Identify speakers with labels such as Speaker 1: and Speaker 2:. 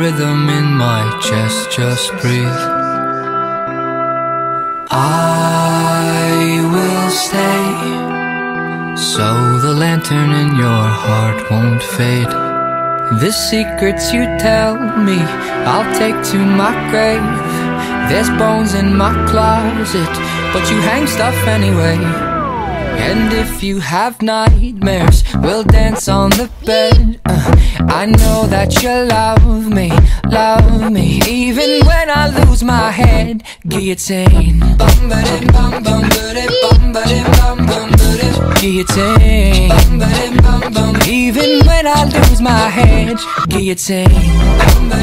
Speaker 1: rhythm in my chest, just breathe. I will stay, so the lantern in your heart won't fade. The secrets you tell me, I'll take to my grave. There's bones in my closet, but you hang stuff anyway. And if you have nightmares, we'll dance on the bed. I know that you love me, even when I lose my head. Guillotine, guillotine, even when I lose my head. Guillotine.